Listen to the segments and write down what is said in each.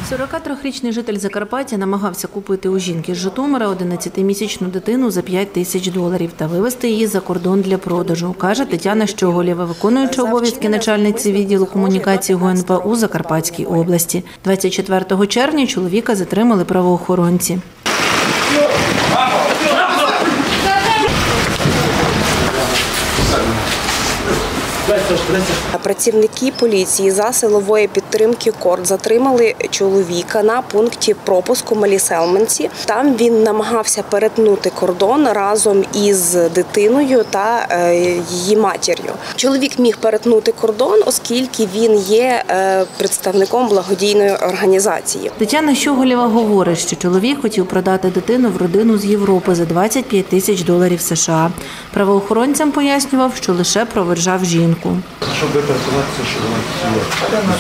43-річний житель Закарпаття намагався купити у жінки з Житомира 11-місячну дитину за $5000 та вивезти її за кордон для продажу, каже Тетяна Щоголєва, виконуюча обов'язки начальниці відділу комунікації ГУНП у Закарпатській області. 24 червня чоловіка затримали правоохоронці. Працівники поліції за силової підтримки КОРД затримали чоловіка на пункті пропуску Малі Селменці. Там він намагався перетнути кордон разом із дитиною та її матір'ю. Чоловік міг перетнути кордон, оскільки він є представником благодійної організації. Тетяна Щоголєва говорить, що чоловік хотів продати дитину в родину з Європи за $25 000 США. Правоохоронцям пояснював, що лише проведжав жінку. Щоб переконатися, що вона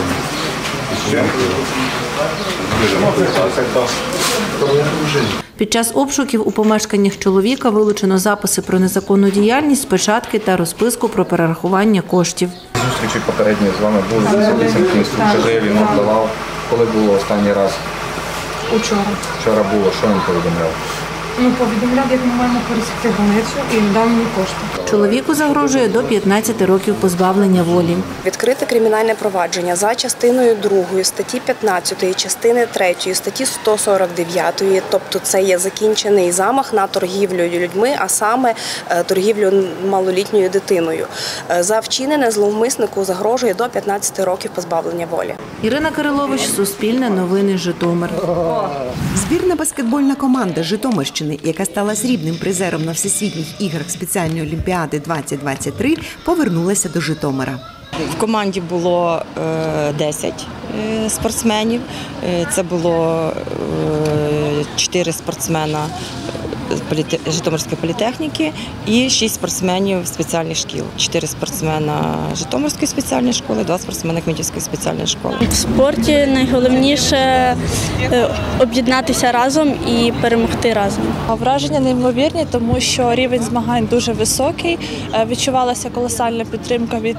з Під час обшуків у помешканнях чоловіка вилучено записи про незаконну діяльність, печатки та розписку про перерахування коштів. Зустрічі попередні з вами були, записані інструктажі, він надавав. Коли було останній раз? Учора. Вчора було, що він повідомляв? Повідомляв, як ми маємо пересікти границю і дав мені кошти. Чоловіку загрожує до 15 років позбавлення волі. Відкрите кримінальне провадження за частиною 2 статті 15, частини 3 статті 149, тобто це є закінчений замах на торгівлю людьми, а саме торгівлю малолітньою дитиною. За вчинене зловмиснику загрожує до 15 років позбавлення волі. Ірина Кирилович, Суспільне новини, Житомир. Збірна баскетбольна команда Житомирщини, яка стала срібним призером на Всесвітніх іграх спеціальної олімпіади 2023, повернулася до Житомира. В команді було 10 спортсменів. Це було 4 спортсмена Житомирської політехніки і 6 спортсменів спеціальних шкіл. 4 спортсмена Житомирської спеціальної школи, 2 спортсмени Кмітівської спеціальної школи. В спорті найголовніше об'єднатися разом і перемогти разом. Враження неймовірні, тому що рівень змагань дуже високий. Відчувалася колосальна підтримка від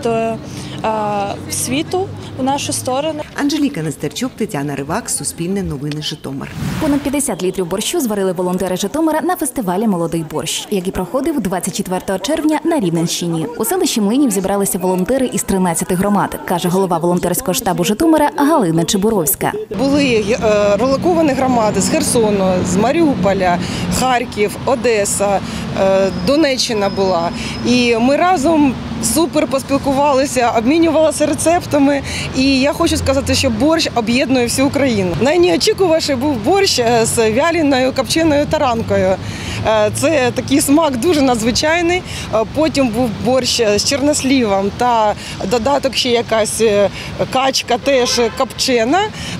світу в нашу сторону. Анжеліка Нестерчук, Тетяна Ривак, Суспільне новини, Житомир. Понад 50 літрів борщу зварили волонтери Житомира на фестивалі «Молодий борщ», який проходив 24 червня на Рівненщині. У селищі Млинів зібралися волонтери із 13 громад, каже голова волонтерського штабу Житомира Галина Чебуровська. Були релоковані громади з Херсону, з Маріуполя, Харків, Одеса, Донеччина була. І ми разом супер поспілкувалися, обмінювалися рецептами. І я хочу сказати, що борщ об'єднує всю Україну. Найнеочікуваніший був борщ з вяленою копченою таранкою. Це такий смак дуже надзвичайний. Потім був борщ з чорнослівом та додаток ще якась качка теж копчена.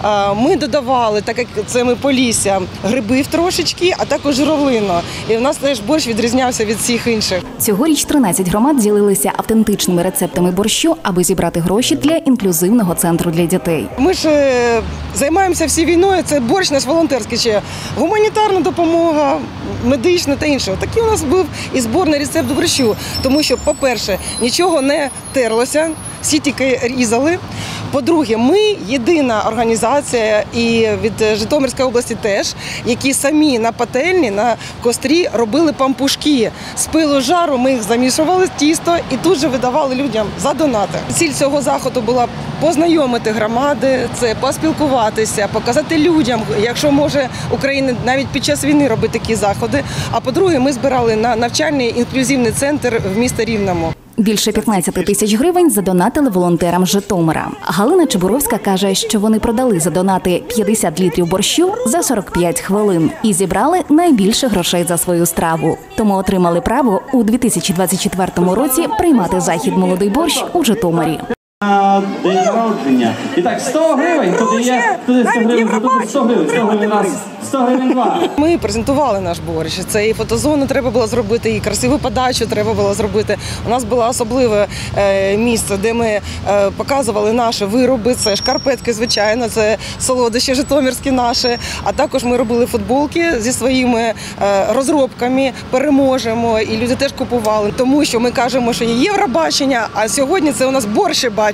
Ми додавали, так як це ми Полісся, грибів трошечки, а також журавлину. І в нас теж борщ відрізнявся від всіх інших. Цьогоріч 13 громад ділилися автентичними рецептами борщу, аби зібрати гроші для інклюзивного центру для дітей. Ми ж займаємося всі війною, це борщ наш волонтерський, ще гуманітарна допомога, медична та інше. Такий у нас був і зборний рецепт борщу, тому що, по-перше, нічого не терлося, всі тільки різали. По-друге, ми єдина організація, і від Житомирської області теж, які самі на пательні, на кострі робили пампушки. З пилу жару ми їх замішували в тісто і тут же видавали людям за донати. Ціль цього заходу була познайомити громади, це поспілкуватися, показати людям, якщо може Україна навіть під час війни робити такі заходи. А по-друге, ми збирали на навчальний інклюзивний центр в місті Рівному. Більше 15 тисяч гривень задонатили волонтерам Житомира. Галина Чебуровська каже, що вони продали за донати 50 літрів борщу за 45 хвилин і зібрали найбільше грошей за свою страву. Тому отримали право у 2024 році приймати захід «Молодий борщ» у Житомирі. День народження. І так, 100 гривень, туди є, 100 гривень, тут 100 гривень раз, 100 гривень два. Ми презентували наш борщ. Це і фотозону треба було зробити, і красиву подачу треба було зробити. У нас було особливе місце, де ми показували наші вироби. Це шкарпетки, звичайно, це солодощі житомирські наші. А також ми робили футболки зі своїми розробками, переможемо. І люди теж купували. Тому що ми кажемо, що є Євробачення, а сьогодні це у нас борщебачення.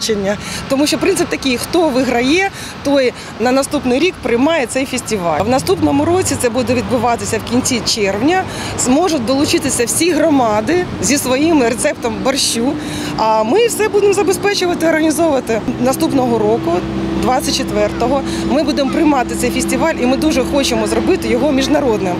телебачення. Тому що принцип такий, хто виграє, той на наступний рік приймає цей фестиваль. В наступному році це буде відбуватися в кінці червня. Зможуть долучитися всі громади зі своїм рецептом борщу. А ми все будемо забезпечувати, організовувати. Наступного року, 24-го, ми будемо приймати цей фестиваль і ми дуже хочемо зробити його міжнародним.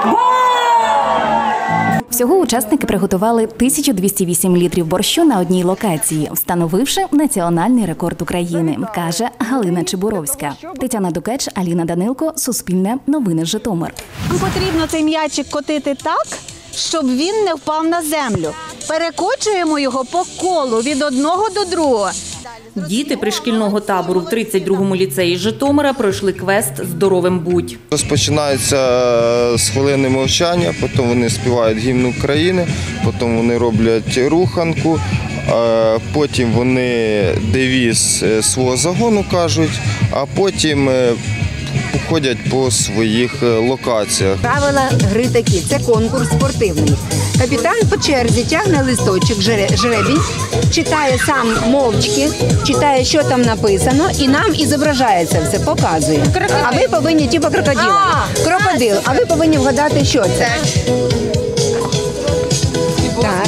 Всього учасники приготували 1208 літрів борщу на одній локації, встановивши національний рекорд України, каже Галина Чебуровська. Тетяна Дукеч, Аліна Данилко, Суспільне, Новини Житомир. Нам потрібно цей м'ячик котити так, щоб він не впав на землю. Перекочуємо його по колу від одного до другого. Діти пришкільного табору в 32-му ліцеї Житомира пройшли квест «Здоровим будь». Розпочинається з хвилини мовчання, потім вони співають гімн України, потім вони роблять руханку, потім вони девіз свого загону кажуть, а потім ходять по своїх локаціях. Правила гри такі, це конкурс спортивний. Капітан по черзі тягне листочок, жребінь, читає сам мовчки, читає, що там написано, і нам і зображається все, показує. А ви повинні, типу крокодила. Крокодил, а ви повинні вгадати, що це. Так.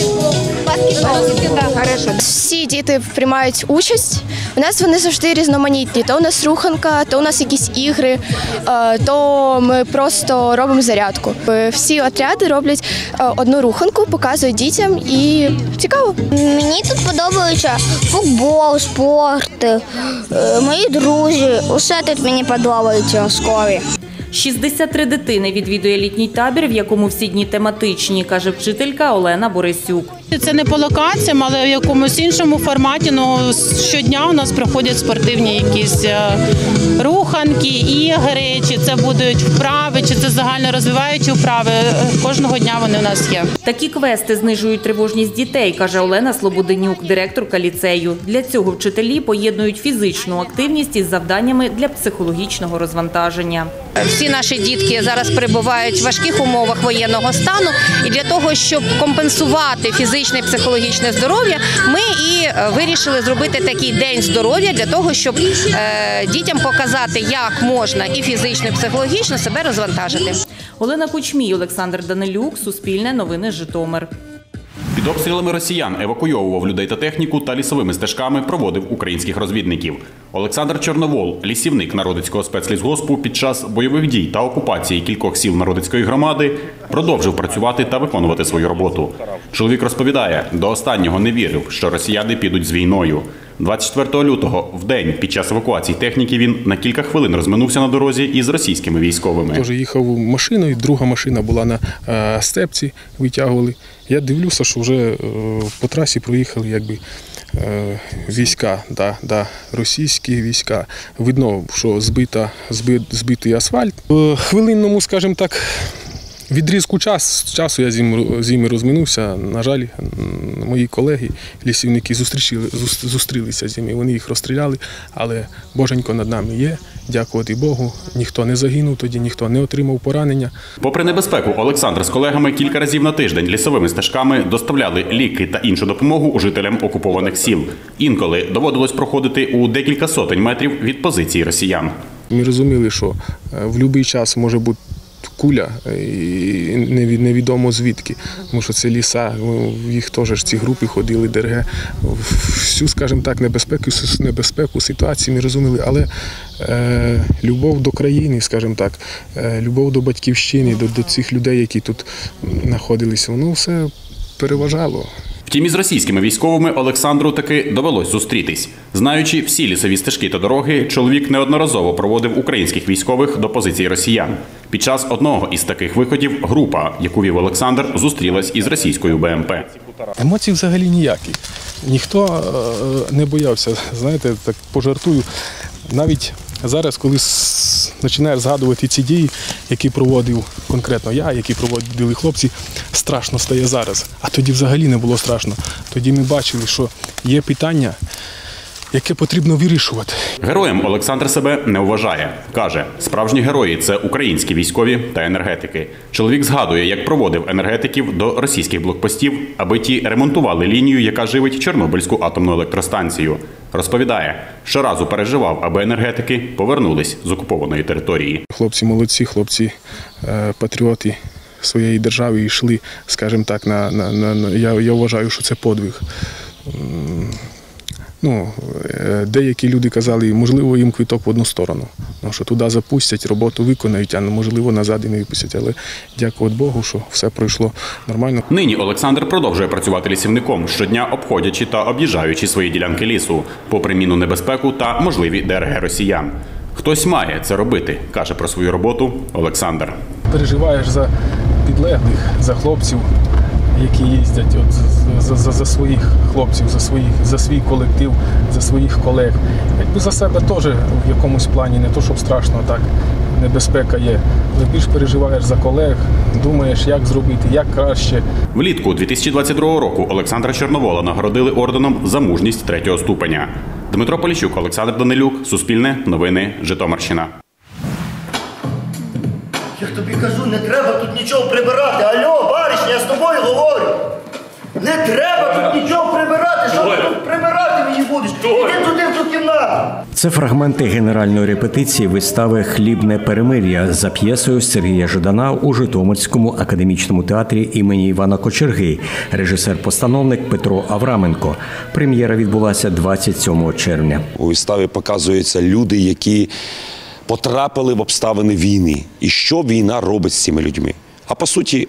Всі діти приймають участь. У нас вони завжди різноманітні. То у нас руханка, то у нас якісь ігри, то ми просто робимо зарядку. Всі отряди роблять одну руханку, показують дітям і цікаво. Мені тут подобається футбол, спорт, мої друзі. Усе тут мені подобається школі. 63 дитини відвідує літній табір, в якому всі дні тематичні, каже вчителька Олена Борисюк. Це не по локаціям, але в якомусь іншому форматі. Щодня у нас проходять спортивні якісь руханки, ігри, чи це будуть вправи, чи це загальнорозвиваючі вправи. Кожного дня вони у нас є. Такі квести знижують тривожність дітей, каже Олена Слободенюк, директорка ліцею. Для цього вчителі поєднують фізичну активність із завданнями для психологічного розвантаження. Всі наші дітки зараз перебувають в важких умовах воєнного стану, і для того, щоб компенсувати фізичне і психологічне здоров'я, ми і вирішили зробити такий день здоров'я для того, щоб дітям показати, як можна і фізично, і психологічно себе розвантажити. Олена Кучмій, Олександр Данилюк, Суспільне, Новини Житомир. Під обстрілами росіян евакуйовував людей та техніку та лісовими стежками проводив українських розвідників. Олександр Чорновол, лісівник Народицького спецлісгоспу, під час бойових дій та окупації кількох сіл Народицької громади продовжив працювати та виконувати свою роботу. Чоловік розповідає, до останнього не вірив, що росіяни підуть з війною. 24 лютого, в день під час евакуації техніки, він на кілька хвилин розминувся на дорозі із російськими військовими. Тож їхав машиною, друга машина була на степці, витягували. Я дивлюся, що вже по трасі проїхали війська, російські війська. Видно, що збитий асфальт. В хвилинному, скажімо так, відрізку часу я з ними розминувся. На жаль, мої колеги, лісівники, зустрілися з ними. Вони їх розстріляли, але Боженько над нами є. Дякувати Богу, ніхто не загинув тоді, ніхто не отримав поранення. Попри небезпеку, Олександр з колегами кілька разів на тиждень лісовими стежками доставляли ліки та іншу допомогу жителям окупованих сіл. Інколи доводилось проходити у декілька сотень метрів від позиції росіян. Ми розуміли, що в будь-який час може бути куля, і невідомо звідки, тому що це ліса, їх теж ці групи ходили, ДРГ. Всю, скажімо так, небезпеку ситуації ми розуміли, але любов до країни, скажімо так, любов до батьківщини, до цих людей, які тут знаходилися, воно все переважало. Втім, із російськими військовими Олександру таки довелось зустрітись. Знаючи всі лісові стежки та дороги, чоловік неодноразово проводив українських військових до позицій росіян. Під час одного із таких виходів група, яку вів Олександр, зустрілась із російською БМП. Емоцій взагалі ніякі. Ніхто не боявся, знаєте, так пожартую. Навіть зараз, коли починаєш згадувати ці дії, які проводив конкретно я, які проводили хлопці, страшно стає зараз. А тоді взагалі не було страшно. Тоді ми бачили, що є питання, яке потрібно вирішувати. Героєм Олександр себе не вважає. Каже, справжні герої – це українські військові та енергетики. Чоловік згадує, як проводив енергетиків до російських блокпостів, аби ті ремонтували лінію, яка живить Чорнобильську атомну електростанцію. Розповідає, щоразу переживав, аби енергетики повернулись з окупованої території. Хлопці молодці, хлопці патріоти своєї держави і йшли, скажімо так, я вважаю, що це подвиг. Деякі люди казали, можливо, їм квиток в одну сторону, що туди запустять, роботу виконають, а можливо назад і не випустять. Але дякувати Богу, що все пройшло нормально. Нині Олександр продовжує працювати лісівником, щодня обходячи та об'їжджаючи свої ділянки лісу, попри мінну небезпеку та можливі ДРГ росіян. Хтось має це робити, каже про свою роботу Олександр. Переживаєш за підлеглих, за хлопців, які їздять за своїх хлопців, за свій колектив, за своїх колег. Якби за себе теж в якомусь плані, не то щоб страшно, так, небезпека є. Але більш переживаєш за колег, думаєш, як зробити, як краще. Влітку 2022 року Олександра Чорновола нагородили орденом за мужність 3-го ступеня. Дмитро Поліщук, Олександр Данилюк, Суспільне, Новини, Житомирщина. Я тобі кажу, не треба тут нічого прибирати. Алло, баришня, я з тобою говорю. Не треба тут нічого прибирати. Що ти тут прибирати мені будеш? Іди туди в ту кімнату. Це фрагменти генеральної репетиції вистави «Хлібне перемир'я» за п'єсою Сергія Жадана у Житомирському академічному театрі імені Івана Кочерги. Режисер-постановник Петро Авраменко. Прем'єра відбулася 27 червня. У виставі показуються люди, які потрапили в обставини війни. І що війна робить з цими людьми. А по суті,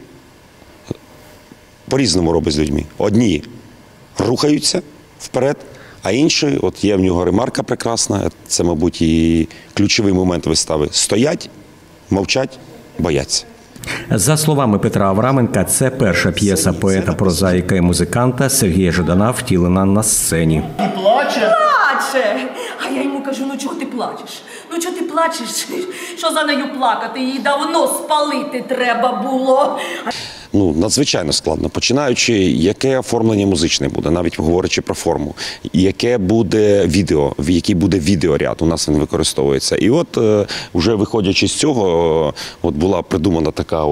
по-різному робить з людьми. Одні рухаються вперед, а інші, от є в нього ремарка прекрасна, це, мабуть, і ключовий момент вистави. Стоять, мовчать, бояться. За словами Петра Авраменка, це перша п'єса поета, прозаїка і музиканта Сергія Жадана, втілена на сцені. І плаче? Плаче! А я йому кажу, ну чого ти плачеш? Ну чого ти плачеш? Що за нею плакати? Її давно спалити треба було. Надзвичайно складно. Починаючи, яке оформлення музичне буде, навіть говорячи про форму, яке буде відео, який буде відеоряд, у нас він використовується. І от, вже виходячи з цього, от була придумана така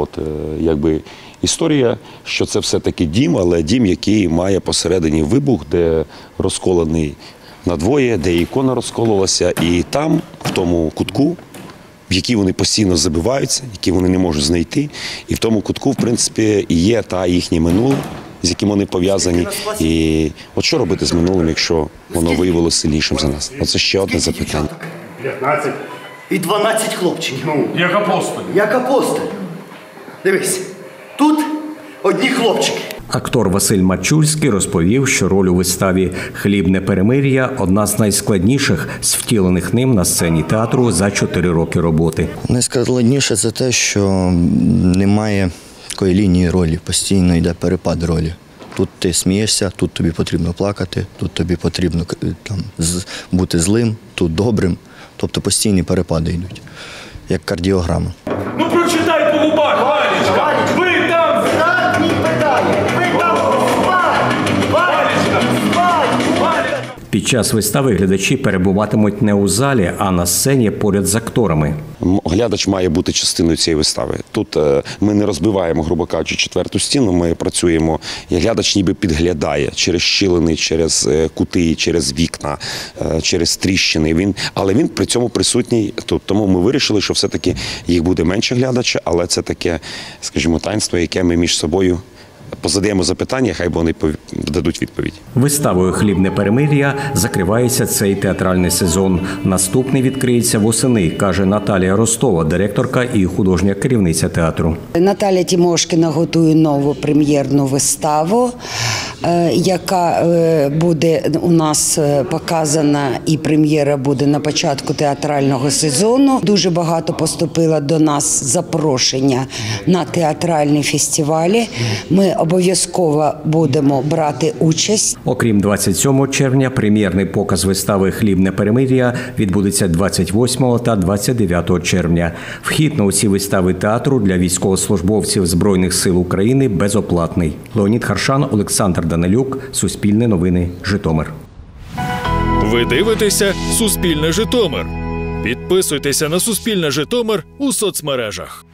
історія, що це все-таки дім, але дім, який має посередині вибух, де розколений надвоє, де ікона розкололася, і там, в тому кутку, в які вони постійно забиваються, які вони не можуть знайти. І в тому кутку, в принципі, і є та їхнє минуле, з яким вони пов'язані. І от що робити з минулим, якщо воно виявилося сильнішим за нас? Оце ще одне запитання. 15 і 12 хлопчиків. Як апостоль. Як апостоль. Дивись, тут одні хлопчики. Актор Василь Мачульський розповів, що роль у виставі «Хлібне перемир'я» – одна з найскладніших з втілених ним на сцені театру за 4 роки роботи. Найскладніше – це те, що немає такої лінії ролі, постійно йде перепад ролі. Тут ти смієшся, тут тобі потрібно плакати, тут тобі потрібно бути злим, тут добрим. Тобто постійні перепади йдуть, як кардіограма. Ну прочитай по губах, Валічка! Ви там! Задні питання! Ви там! Під час вистави глядачі перебуватимуть не у залі, а на сцені поряд з акторами. Глядач має бути частиною цієї вистави. Тут ми не розбиваємо, грубо кажучи, 4-ту стіну, ми працюємо, і глядач ніби підглядає через щілини, через кути, через вікна, через тріщини. Але він при цьому присутній, тому ми вирішили, що все-таки їх буде менше глядача, але це таке, скажімо, таїнство, яке ми між собою позадаємо запитання, хай вони дадуть відповідь. Виставою «Хлібне перемир'я» закривається цей театральний сезон. Наступний відкриється восени, каже Наталія Ростова, директорка і художня керівниця театру. Наталя Тімошкіна готує нову прем'єрну виставу, яка буде у нас показана, і прем'єра буде на початку театрального сезону. Дуже багато поступило до нас запрошення на театральні фестивалі. Ми обов'язково будемо брати участь. Окрім 27 червня, прем'єрний показ вистави «Хлібне перемир'я» відбудеться 28 та 29 червня. Вхід на усі вистави театру для військовослужбовців Збройних сил України безоплатний. Леонід Харшан, Олександр Данилюк, Суспільне новини, Житомир. Ви дивитеся «Суспільне Житомир». Підписуйтеся на «Суспільне Житомир» у соцмережах.